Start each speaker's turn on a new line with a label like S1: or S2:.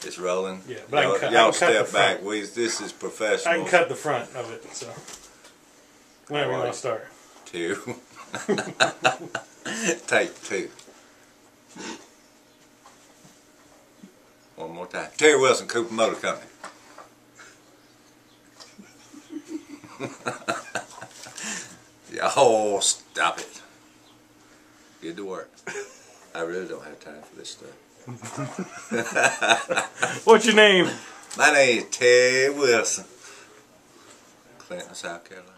S1: It's rolling.
S2: Yeah, but
S1: y'all step back. This is professional.
S2: I can cut the front of it, so whenever you want to start.
S1: 2. Take 2. One more time. Terry Wilson, Cooper Motor Company. Oh, stop it. Get to work. I really don't have time for this stuff.
S2: What's your name?
S1: My name is Terry Wilson. Clinton, South Carolina.